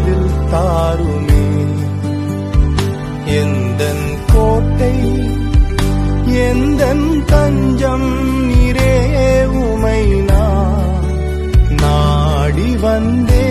பதில் தாருமே. எந்தன் கோட்டை எந்தன் தஞ்சம் நீரே, உமை நான் நாடி வந்தே